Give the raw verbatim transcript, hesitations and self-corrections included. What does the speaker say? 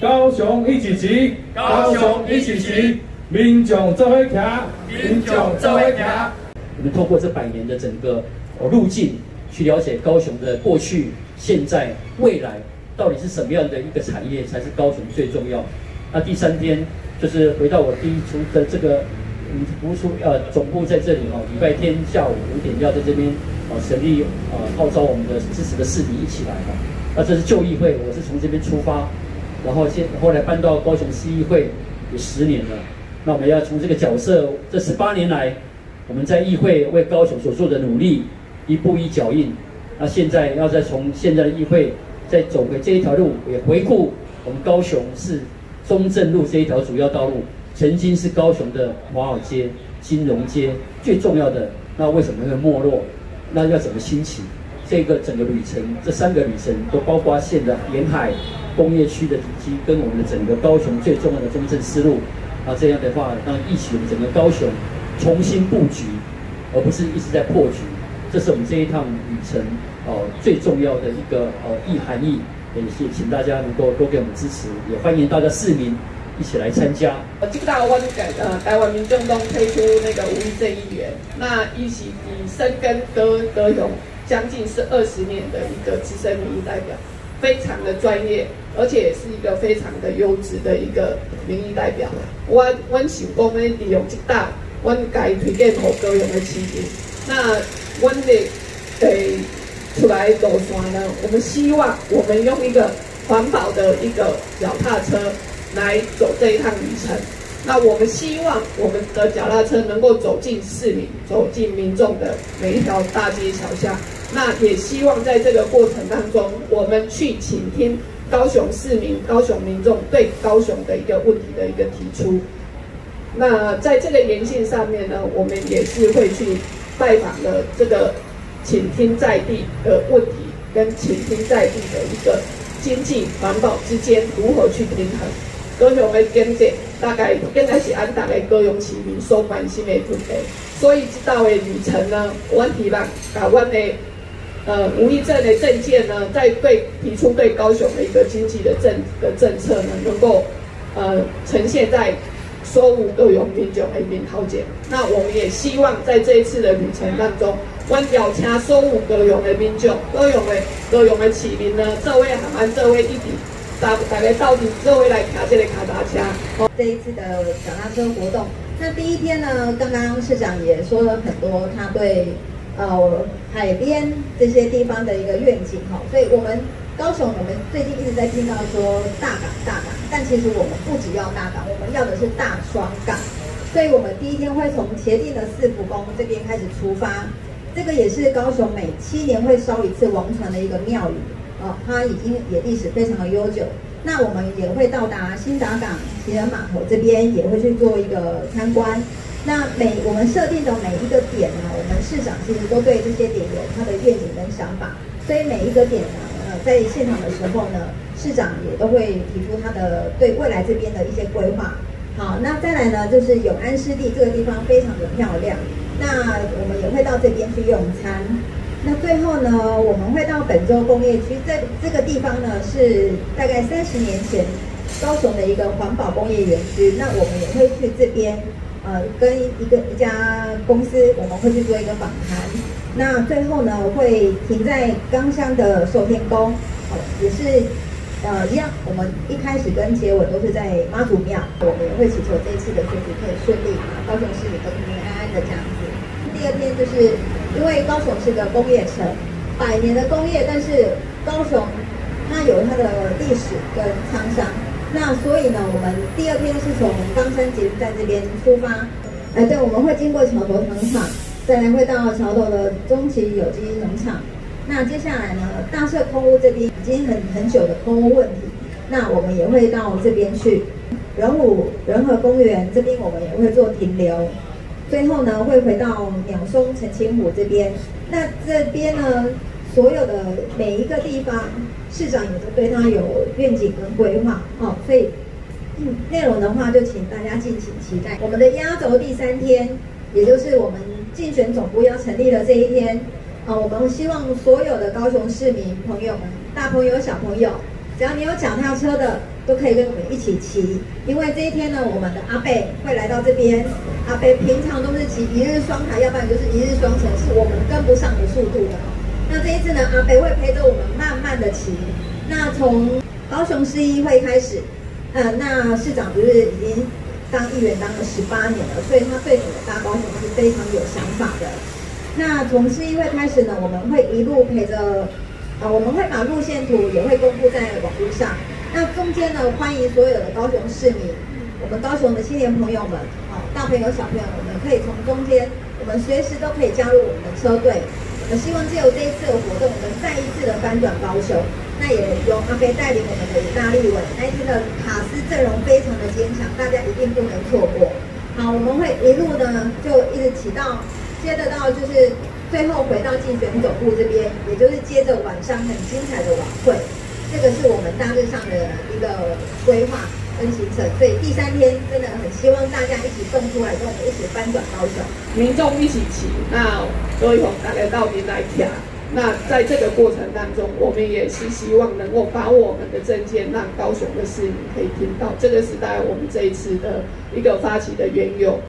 高雄一起骑，高雄一起骑，民众做伙行，民众做伙行。 我们透过这百年的整个路径，去了解高雄的过去、现在、未来到底是什么样的一个产业才是高雄最重要。那第三天就是回到我第一出的这个。嗯，服务处呃总部在这里哦，礼拜天下午五点要在这边呃成立呃号召我们的支持的市民一起来哈。那这是旧议会，我是从这边出发，然后现后来搬到高雄市议会有十年了。那我们要从这个角色，这十八年来我们在议会为高雄所做的努力，一步一脚印。那现在要再从现在的议会再走回这一条路，也回顾我们高雄市中正路这一条主要道路。曾经是高雄的华尔街、金融街最重要的，那为什么会没落？那要怎么兴起？这个整个旅程，这三个旅程都包括现的沿海工业区的体积，跟我们的整个高雄最重要的中正思路。啊，这样的话，让一起我们整个高雄重新布局，而不是一直在破局。这是我们这一趟旅程哦、呃、最重要的一个呃意含义。也是请大家能够多给我们支持，也欢迎大家市民。一起来参加。 这个大湾改呃台湾民众党推出那个吴益政议员，那一起以深耕高高雄将近是二十年的一个资深民意代表，非常的专业，而且也是一个非常的优质的一个民意代表。我我想讲呢，利用这大，我该推荐给高雄的市民。那我的诶出来路线呢，我们希望我们用一个环保的一个脚踏车。来走这一趟旅程，那我们希望我们的脚踏车能够走进市民、走进民众的每一条大街小巷。那也希望在这个过程当中，我们去倾听高雄市民、高雄民众对高雄的一个问题的一个提出。那在这个沿线上面呢，我们也是会去拜访了这个倾听在地的问题，跟倾听在地的一个经济环保之间如何去平衡。高雄的经济大概应该是按大概高雄市民所关心的问题，所以这道的旅程呢，我希望把我的呃吴益政的政见呢，在对提出对高雄的一个经济的政的政策呢，能够呃呈现在所有高雄民众的面头前。那我们也希望在这一次的旅程当中，我邀请所有高雄的民众、高雄的高雄的市民呢，做位和安做位一体。大大概到底之后会来卡这个卡达车。 这一次的脚踏车活动，那第一天呢，刚刚市长也说了很多他对呃海边这些地方的一个愿景哈，所以我们高雄我们最近一直在听到说大港大港，但其实我们不只要大港，我们要的是大双港，所以我们第一天会从茄萣的四福宫这边开始出发，这个也是高雄每七年会烧一次王船的一个庙宇。哦，它已经也历史非常的悠久。那我们也会到达新达港情人码头这边，也会去做一个参观。那每我们设定的每一个点呢，我们市长其实都对这些点有他的愿景跟想法，所以每一个点呢，呃，在现场的时候呢，市长也都会提出他的对未来这边的一些规划。好，那再来呢，就是永安湿地这个地方非常的漂亮，那我们也会到这边去用餐。那最后呢，我们会到本州工业区，这这个地方呢是大概三十年前高雄的一个环保工业园区。那我们也会去这边，呃，跟一个一家公司，我们会去做一个访谈。那最后呢，会停在冈乡的寿天宫，哦，也是呃一样，我们一开始跟结尾都是在妈祖庙，我们也会祈求这一次的选举可以顺利，高雄市民都平平安安的这样子。第二天就是因为高雄是个工业城，百年的工业，但是高雄它有它的历史跟沧桑，那所以呢，我们第二天是从冈山捷运站这边出发，哎，对，我们会经过桥头糖厂，再来会到桥头的中旗有机农场，那接下来呢，大社空屋这边已经很很久的空屋问题，那我们也会到这边去，仁武仁和公园这边我们也会做停留。最后呢，会回到鸟松澄清湖这边。那这边呢，所有的每一个地方，市长也都对他有愿景跟规划哦。所以，嗯，内容的话就请大家敬请期待。我们的压轴第三天，也就是我们竞选总部要成立的这一天，啊、哦，我们希望所有的高雄市民朋友们，大朋友小朋友，只要你有脚踏车的， 都可以跟我们一起骑，因为这一天呢，我们的阿伯会来到这边。阿伯平常都是骑一日双塔，要不然就是一日双城，是我们跟不上的速度的。那这一次呢，阿伯会陪着我们慢慢的骑。那从高雄市议会开始，呃，那市长不是已经当议员当了十八年了，所以他对整个大高雄是非常有想法的。那从市议会开始呢，我们会一路陪着，呃，我们会把路线图也会公布在网络上。那中间呢，欢迎所有的高雄市民，我们高雄的青年朋友们，好、哦，大朋友小朋友，我们可以从中间，我们随时都可以加入我们的车队。我们希望借由这一次的活动，我们再一次的翻转高雄。那也由阿飞带领我们的意大利文，那一天的卡斯阵容非常的坚强，大家一定不能错过。好，我们会一路呢就一直骑到，接着到就是最后回到竞选总部这边，也就是接着晚上很精彩的晚会。这个是我们大致上的一个规划跟行程，所以第三天真的很希望大家一起动出来，跟我们一起翻转高雄， 民众一起骑，那各位同大家到底来听。那在这个过程当中，我们也是希望能够把我们的政见让高雄的市民可以听到，这个是大概我们这一次的一个发起的缘由。